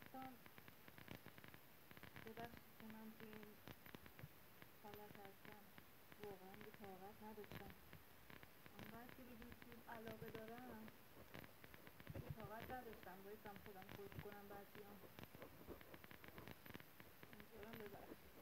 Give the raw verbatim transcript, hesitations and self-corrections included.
دوستان ببخشید که من توی این حالت هستم، واقعا به طاقت نداشتم. انقدر که به دوستیم علاقه دارم به طاقت نداشتم بایستم خودم خوش کنم بعد بیام. امیدوارم ببخشید.